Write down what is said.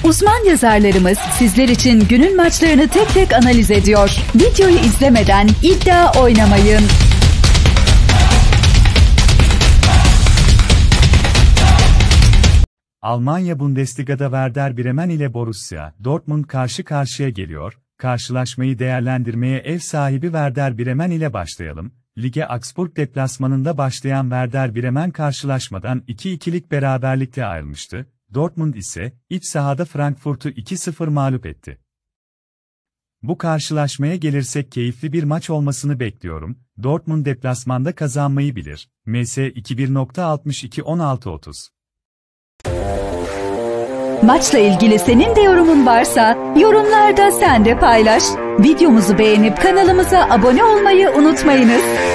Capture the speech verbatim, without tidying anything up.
Uzman yazarlarımız sizler için günün maçlarını tek tek analiz ediyor. Videoyu izlemeden iddia oynamayın. Almanya Bundesliga'da Werder Bremen ile Borussia Dortmund karşı karşıya geliyor. Karşılaşmayı değerlendirmeye ev sahibi Werder Bremen ile başlayalım. Lige Augsburg deplasmanında başlayan Werder Bremen karşılaşmadan iki ikilik beraberlikle ayrılmıştı. Dortmund ise iç sahada Frankfurt'u iki sıfır mağlup etti. Bu karşılaşmaya gelirsek keyifli bir maç olmasını bekliyorum. Dortmund deplasmanda kazanmayı bilir. M S iki bir nokta altmış iki on altı otuz. Maçla ilgili senin de yorumun varsa yorumlarda sen de paylaş. Videomuzu beğenip kanalımıza abone olmayı unutmayınız.